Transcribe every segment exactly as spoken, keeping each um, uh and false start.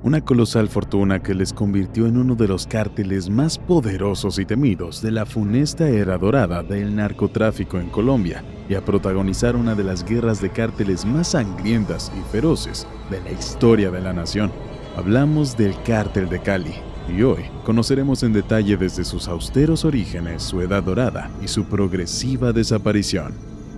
una colosal fortuna que les convirtió en uno de los cárteles más poderosos y temidos de la funesta era dorada del narcotráfico en Colombia y a protagonizar una de las guerras de cárteles más sangrientas y feroces de la historia de la nación. Hablamos del Cártel de Cali y hoy conoceremos en detalle desde sus austeros orígenes, su edad dorada y su progresiva desaparición.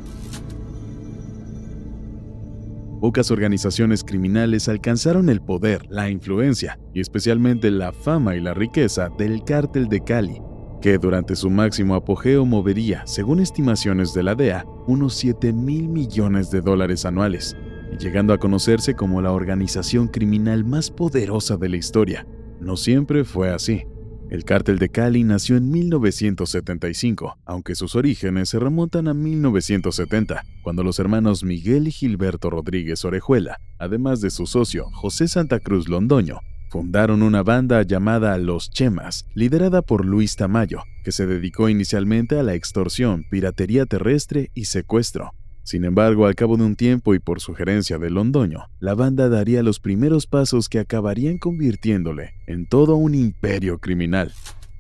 Pocas organizaciones criminales alcanzaron el poder, la influencia y especialmente la fama y la riqueza del Cártel de Cali, que durante su máximo apogeo movería, según estimaciones de la D E A, unos siete mil millones de dólares anuales, y llegando a conocerse como la organización criminal más poderosa de la historia. No siempre fue así. El Cártel de Cali nació en mil novecientos setenta y cinco, aunque sus orígenes se remontan a mil novecientos setenta, cuando los hermanos Miguel y Gilberto Rodríguez Orejuela, además de su socio José Santa Cruz Londoño, fundaron una banda llamada Los Chemas, liderada por Luis Tamayo, que se dedicó inicialmente a la extorsión, piratería terrestre y secuestro. Sin embargo, al cabo de un tiempo y por sugerencia de Londoño, la banda daría los primeros pasos que acabarían convirtiéndole en todo un imperio criminal.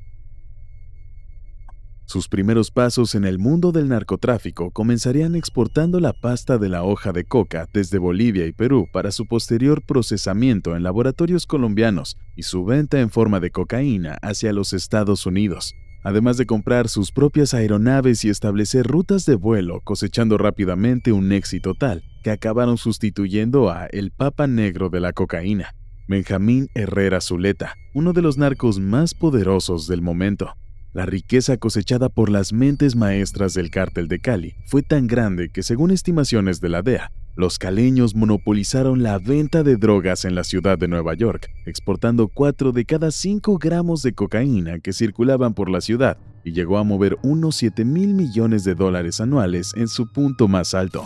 Sus primeros pasos en el mundo del narcotráfico comenzarían exportando la pasta de la hoja de coca desde Bolivia y Perú para su posterior procesamiento en laboratorios colombianos y su venta en forma de cocaína hacia los Estados Unidos, además de comprar sus propias aeronaves y establecer rutas de vuelo, cosechando rápidamente un éxito tal que acabaron sustituyendo a el Papa Negro de la cocaína, Benjamín Herrera Zuleta, uno de los narcos más poderosos del momento. La riqueza cosechada por las mentes maestras del Cártel de Cali fue tan grande que, según estimaciones de la D E A, los caleños monopolizaron la venta de drogas en la ciudad de Nueva York, exportando cuatro de cada cinco gramos de cocaína que circulaban por la ciudad y llegó a mover unos siete mil millones de dólares anuales en su punto más alto.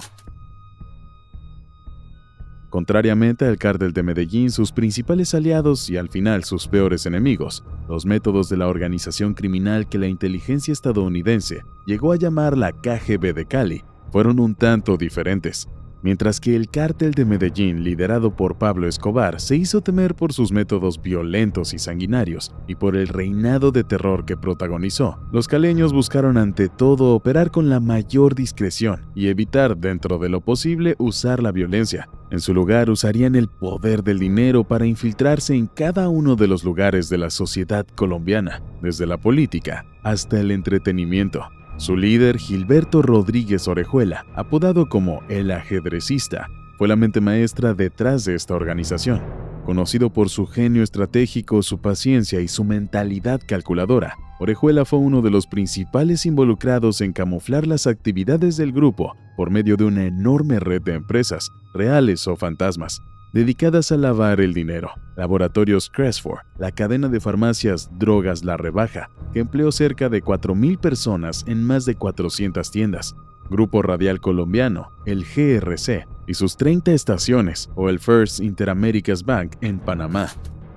Contrariamente al Cártel de Medellín, sus principales aliados y al final sus peores enemigos, los métodos de la organización criminal que la inteligencia estadounidense llegó a llamar la K G B de Cali, fueron un tanto diferentes. Mientras que el Cártel de Medellín, liderado por Pablo Escobar, se hizo temer por sus métodos violentos y sanguinarios y por el reinado de terror que protagonizó, los caleños buscaron ante todo operar con la mayor discreción y evitar, dentro de lo posible, usar la violencia. En su lugar, usarían el poder del dinero para infiltrarse en cada uno de los lugares de la sociedad colombiana, desde la política hasta el entretenimiento. Su líder, Gilberto Rodríguez Orejuela, apodado como el ajedrecista, fue la mente maestra detrás de esta organización. Conocido por su genio estratégico, su paciencia y su mentalidad calculadora, Orejuela fue uno de los principales involucrados en camuflar las actividades del grupo por medio de una enorme red de empresas, reales o fantasmas, dedicadas a lavar el dinero. Laboratorios Cresford, la cadena de farmacias Drogas La Rebaja, que empleó cerca de cuatro mil personas en más de cuatrocientas tiendas. Grupo Radial Colombiano, el G R C, y sus treinta estaciones, o el First Interamerica's Bank en Panamá.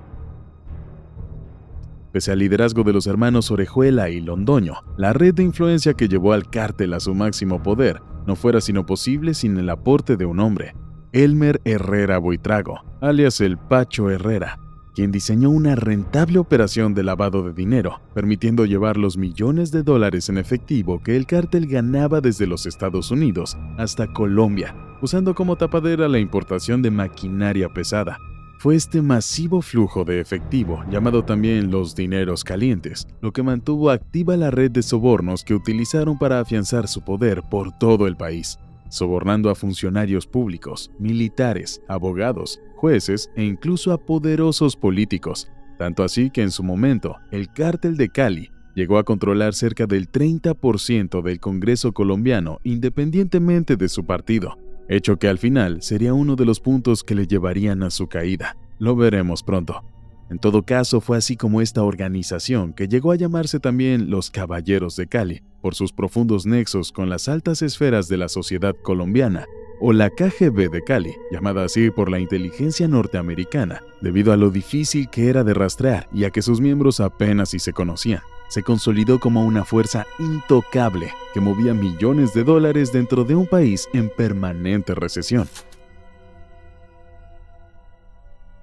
Pese al liderazgo de los hermanos Orejuela y Londoño, la red de influencia que llevó al cártel a su máximo poder no fuera sino posible sin el aporte de un hombre, Elmer Herrera Buitrago, alias el Pacho Herrera, quien diseñó una rentable operación de lavado de dinero, permitiendo llevar los millones de dólares en efectivo que el cártel ganaba desde los Estados Unidos hasta Colombia, usando como tapadera la importación de maquinaria pesada. Fue este masivo flujo de efectivo, llamado también los dineros calientes, lo que mantuvo activa la red de sobornos que utilizaron para afianzar su poder por todo el país, sobornando a funcionarios públicos, militares, abogados, jueces e incluso a poderosos políticos, tanto así que en su momento el Cártel de Cali llegó a controlar cerca del treinta por ciento del Congreso colombiano independientemente de su partido, hecho que al final sería uno de los puntos que le llevarían a su caída. Lo veremos pronto. En todo caso, fue así como esta organización, que llegó a llamarse también los Caballeros de Cali, por sus profundos nexos con las altas esferas de la sociedad colombiana, o la K G B de Cali, llamada así por la inteligencia norteamericana, debido a lo difícil que era de rastrear y a que sus miembros apenas si se conocían, se consolidó como una fuerza intocable que movía millones de dólares dentro de un país en permanente recesión.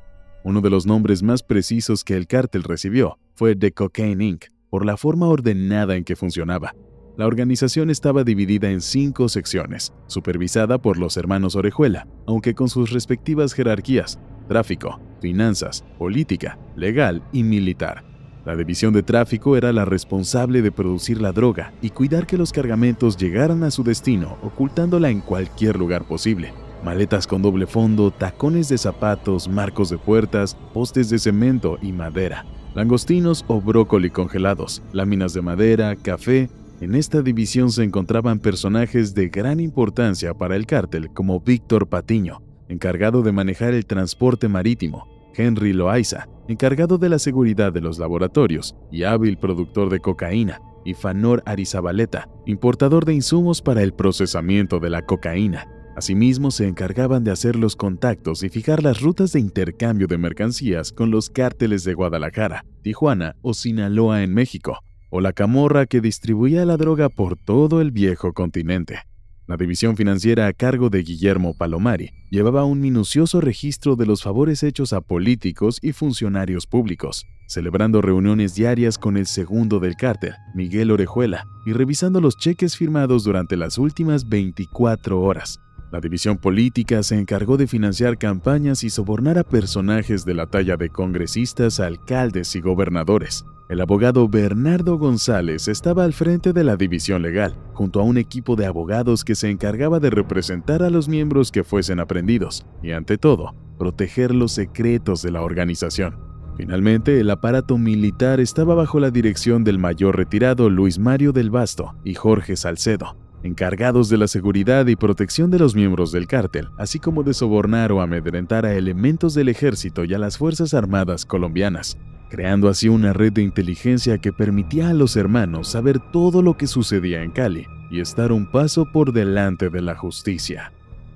Uno de los nombres más precisos que el cártel recibió fue The Cocaine incorporated, por la forma ordenada en que funcionaba. La organización estaba dividida en cinco secciones, supervisada por los hermanos Orejuela, aunque con sus respectivas jerarquías: tráfico, finanzas, política, legal y militar. La división de tráfico era la responsable de producir la droga y cuidar que los cargamentos llegaran a su destino, ocultándola en cualquier lugar posible. Maletas con doble fondo, tacones de zapatos, marcos de puertas, postes de cemento y madera, langostinos o brócoli congelados, láminas de madera, café. En esta división se encontraban personajes de gran importancia para el cártel como Víctor Patiño, encargado de manejar el transporte marítimo, Henry Loaiza, encargado de la seguridad de los laboratorios y hábil productor de cocaína, y Fanor Arizabaleta, importador de insumos para el procesamiento de la cocaína. Asimismo, se encargaban de hacer los contactos y fijar las rutas de intercambio de mercancías con los cárteles de Guadalajara, Tijuana o Sinaloa en México, o la camorra que distribuía la droga por todo el viejo continente. La división financiera a cargo de Guillermo Palomari llevaba un minucioso registro de los favores hechos a políticos y funcionarios públicos, celebrando reuniones diarias con el segundo del cártel, Miguel Orejuela, y revisando los cheques firmados durante las últimas veinticuatro horas. La división política se encargó de financiar campañas y sobornar a personajes de la talla de congresistas, alcaldes y gobernadores. El abogado Bernardo González estaba al frente de la división legal, junto a un equipo de abogados que se encargaba de representar a los miembros que fuesen aprehendidos y, ante todo, proteger los secretos de la organización. Finalmente, el aparato militar estaba bajo la dirección del mayor retirado Luis Mario del Basto y Jorge Salcedo, encargados de la seguridad y protección de los miembros del cártel, así como de sobornar o amedrentar a elementos del ejército y a las Fuerzas Armadas colombianas, creando así una red de inteligencia que permitía a los hermanos saber todo lo que sucedía en Cali y estar un paso por delante de la justicia.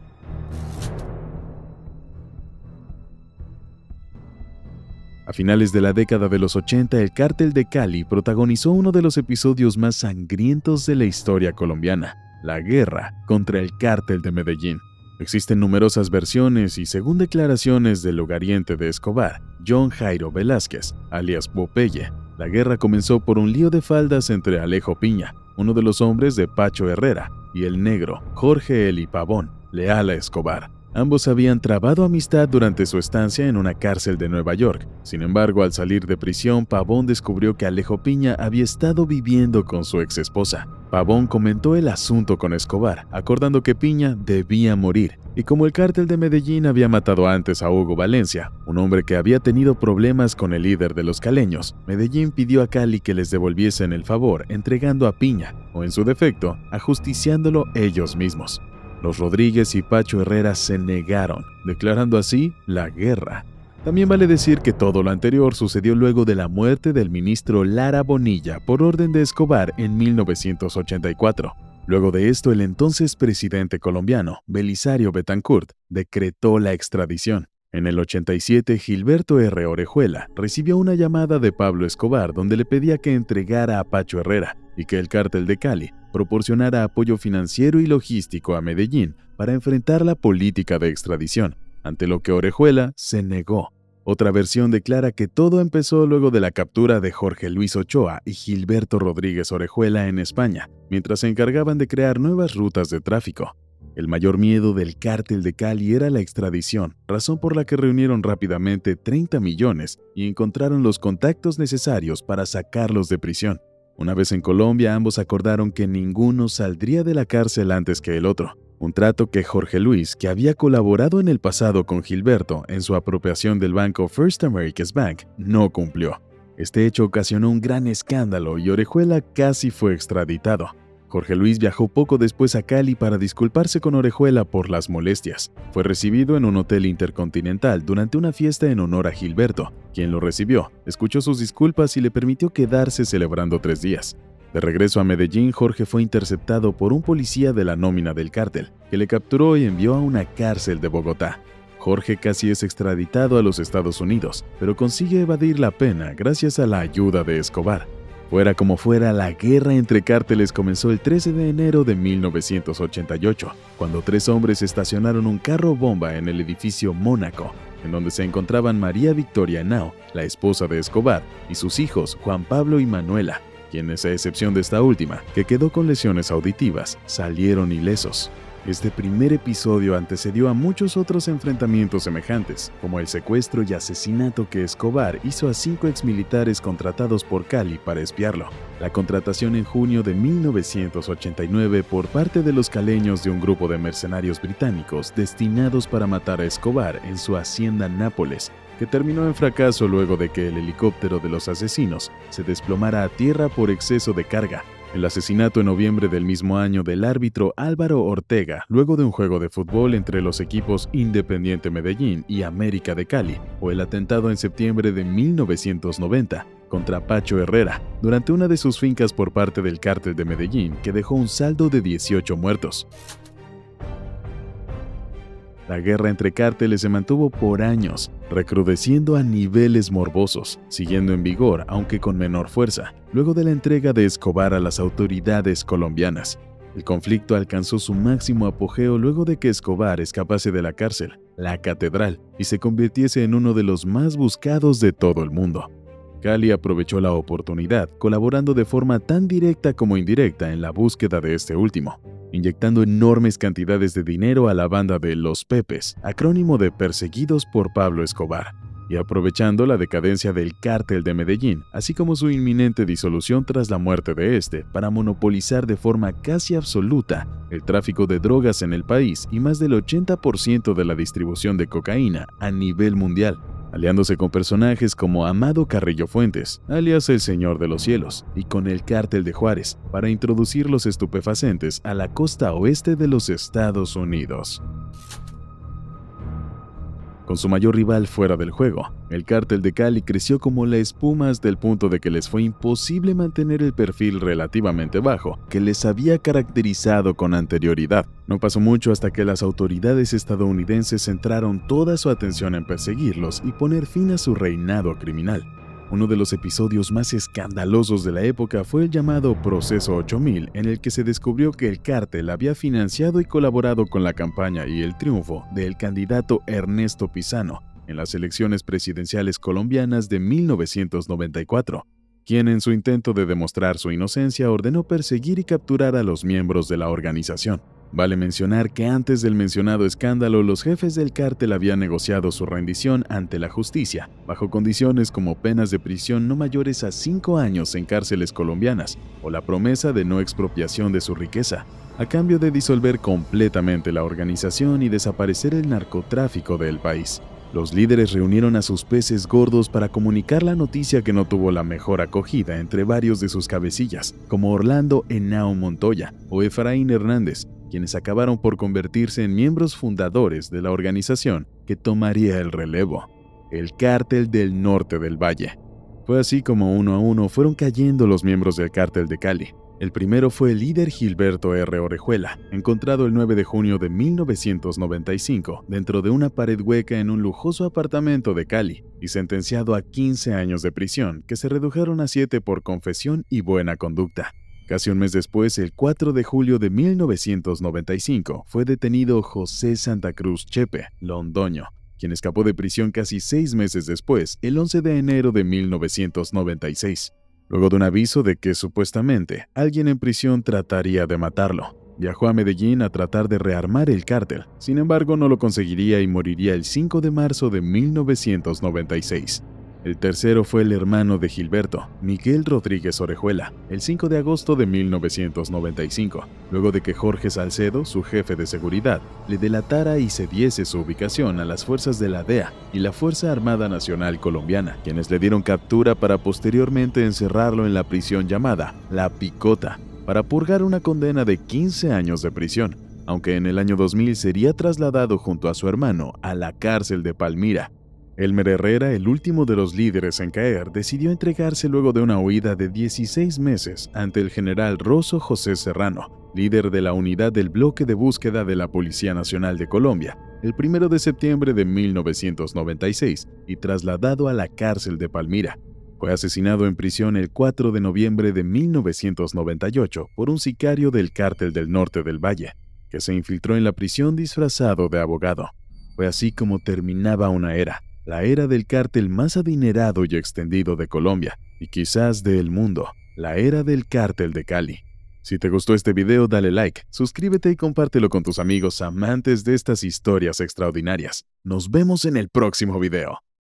A finales de la década de los ochenta, el Cártel de Cali protagonizó uno de los episodios más sangrientos de la historia colombiana, la guerra contra el Cártel de Medellín. Existen numerosas versiones y, según declaraciones del lugarteniente de Escobar, John Jairo Velázquez, alias Popeye, la guerra comenzó por un lío de faldas entre Alejo Piña, uno de los hombres de Pacho Herrera, y el negro Jorge Eli Pavón, leal a Escobar. Ambos habían trabado amistad durante su estancia en una cárcel de Nueva York. Sin embargo, al salir de prisión, Pavón descubrió que Alejo Piña había estado viviendo con su exesposa. Pavón comentó el asunto con Escobar, acordando que Piña debía morir, y como el cártel de Medellín había matado antes a Hugo Valencia, un hombre que había tenido problemas con el líder de los caleños, Medellín pidió a Cali que les devolviesen el favor entregando a Piña, o en su defecto, ajusticiándolo ellos mismos. Los Rodríguez y Pacho Herrera se negaron, declarando así la guerra. También vale decir que todo lo anterior sucedió luego de la muerte del ministro Lara Bonilla por orden de Escobar en mil novecientos ochenta y cuatro. Luego de esto, el entonces presidente colombiano, Belisario Betancourt, decretó la extradición. En el ochenta y siete, Gilberto R. Orejuela recibió una llamada de Pablo Escobar donde le pedía que entregara a Pacho Herrera y que el Cártel de Cali proporcionara apoyo financiero y logístico a Medellín para enfrentar la política de extradición, ante lo que Orejuela se negó. Otra versión declara que todo empezó luego de la captura de Jorge Luis Ochoa y Gilberto Rodríguez Orejuela en España, mientras se encargaban de crear nuevas rutas de tráfico. El mayor miedo del Cártel de Cali era la extradición, razón por la que reunieron rápidamente treinta millones y encontraron los contactos necesarios para sacarlos de prisión. Una vez en Colombia, ambos acordaron que ninguno saldría de la cárcel antes que el otro, un trato que Jorge Luis, que había colaborado en el pasado con Gilberto en su apropiación del banco First America's Bank, no cumplió. Este hecho ocasionó un gran escándalo y Orejuela casi fue extraditado. Jorge Luis viajó poco después a Cali para disculparse con Orejuela por las molestias. Fue recibido en un hotel intercontinental durante una fiesta en honor a Gilberto, quien lo recibió, escuchó sus disculpas y le permitió quedarse celebrando tres días. De regreso a Medellín, Jorge fue interceptado por un policía de la nómina del cártel, que le capturó y envió a una cárcel de Bogotá. Jorge casi es extraditado a los Estados Unidos, pero consigue evadir la pena gracias a la ayuda de Escobar. Fuera como fuera, la guerra entre cárteles comenzó el trece de enero de mil novecientos ochenta y ocho, cuando tres hombres estacionaron un carro bomba en el edificio Mónaco, en donde se encontraban María Victoria Henao, la esposa de Escobar, y sus hijos Juan Pablo y Manuela, quienes, a excepción de esta última, que quedó con lesiones auditivas, salieron ilesos. Este primer episodio antecedió a muchos otros enfrentamientos semejantes, como el secuestro y asesinato que Escobar hizo a cinco exmilitares contratados por Cali para espiarlo, la contratación en junio de mil novecientos ochenta y nueve por parte de los caleños de un grupo de mercenarios británicos destinados para matar a Escobar en su hacienda Nápoles, que terminó en fracaso luego de que el helicóptero de los asesinos se desplomara a tierra por exceso de carga. El asesinato en noviembre del mismo año del árbitro Álvaro Ortega, luego de un juego de fútbol entre los equipos Independiente Medellín y América de Cali, o el atentado en septiembre de mil novecientos noventa contra Pacho Herrera, durante una de sus fincas por parte del cártel de Medellín, que dejó un saldo de dieciocho muertos. La guerra entre cárteles se mantuvo por años, recrudeciendo a niveles morbosos, siguiendo en vigor, aunque con menor fuerza, luego de la entrega de Escobar a las autoridades colombianas. El conflicto alcanzó su máximo apogeo luego de que Escobar escapase de la cárcel, la Catedral, y se convirtiese en uno de los más buscados de todo el mundo. Cali aprovechó la oportunidad, colaborando de forma tan directa como indirecta en la búsqueda de este último, inyectando enormes cantidades de dinero a la banda de Los Pepes, acrónimo de Perseguidos por Pablo Escobar, y aprovechando la decadencia del cártel de Medellín, así como su inminente disolución tras la muerte de este, para monopolizar de forma casi absoluta el tráfico de drogas en el país y más del ochenta por ciento de la distribución de cocaína a nivel mundial, aliándose con personajes como Amado Carrillo Fuentes, alias el Señor de los Cielos, y con el Cártel de Juárez, para introducir los estupefacientes a la costa oeste de los Estados Unidos. Con su mayor rival fuera del juego, el Cártel de Cali creció como la espuma hasta el punto de que les fue imposible mantener el perfil relativamente bajo que les había caracterizado con anterioridad. No pasó mucho hasta que las autoridades estadounidenses centraron toda su atención en perseguirlos y poner fin a su reinado criminal. Uno de los episodios más escandalosos de la época fue el llamado Proceso ocho mil, en el que se descubrió que el cártel había financiado y colaborado con la campaña y el triunfo del candidato Ernesto Pizano en las elecciones presidenciales colombianas de mil novecientos noventa y cuatro, quien en su intento de demostrar su inocencia ordenó perseguir y capturar a los miembros de la organización. Vale mencionar que antes del mencionado escándalo, los jefes del cártel habían negociado su rendición ante la justicia, bajo condiciones como penas de prisión no mayores a cinco años en cárceles colombianas, o la promesa de no expropiación de su riqueza, a cambio de disolver completamente la organización y desaparecer el narcotráfico del país. Los líderes reunieron a sus peces gordos para comunicar la noticia, que no tuvo la mejor acogida entre varios de sus cabecillas, como Orlando Henao Montoya o Efraín Hernández, quienes acabaron por convertirse en miembros fundadores de la organización que tomaría el relevo, el Cártel del Norte del Valle. Fue así como uno a uno fueron cayendo los miembros del Cártel de Cali. El primero fue el líder Gilberto R. Orejuela, encontrado el nueve de junio de mil novecientos noventa y cinco dentro de una pared hueca en un lujoso apartamento de Cali y sentenciado a quince años de prisión, que se redujeron a siete por confesión y buena conducta. Casi un mes después, el cuatro de julio de mil novecientos noventa y cinco, fue detenido José Santa Cruz Chepe Londoño, quien escapó de prisión casi seis meses después, el once de enero de mil novecientos noventa y seis, luego de un aviso de que supuestamente alguien en prisión trataría de matarlo. Viajó a Medellín a tratar de rearmar el cártel, sin embargo no lo conseguiría y moriría el cinco de marzo de mil novecientos noventa y seis. El tercero fue el hermano de Gilberto, Miguel Rodríguez Orejuela, el cinco de agosto de mil novecientos noventa y cinco, luego de que Jorge Salcedo, su jefe de seguridad, le delatara y cediese su ubicación a las fuerzas de la D E A y la Fuerza Armada Nacional Colombiana, quienes le dieron captura para posteriormente encerrarlo en la prisión llamada La Picota, para purgar una condena de quince años de prisión, aunque en el año dos mil sería trasladado junto a su hermano a la cárcel de Palmira. Elmer Herrera, el último de los líderes en caer, decidió entregarse luego de una huida de dieciséis meses ante el general Rosso José Serrano, líder de la unidad del bloque de búsqueda de la Policía Nacional de Colombia, el primero de septiembre de mil novecientos noventa y seis, y trasladado a la cárcel de Palmira. Fue asesinado en prisión el cuatro de noviembre de mil novecientos noventa y ocho por un sicario del Cártel del Norte del Valle, que se infiltró en la prisión disfrazado de abogado. Fue así como terminaba una era, la era del cártel más adinerado y extendido de Colombia, y quizás del mundo, la era del Cártel de Cali. Si te gustó este video, dale like, suscríbete y compártelo con tus amigos amantes de estas historias extraordinarias. Nos vemos en el próximo video.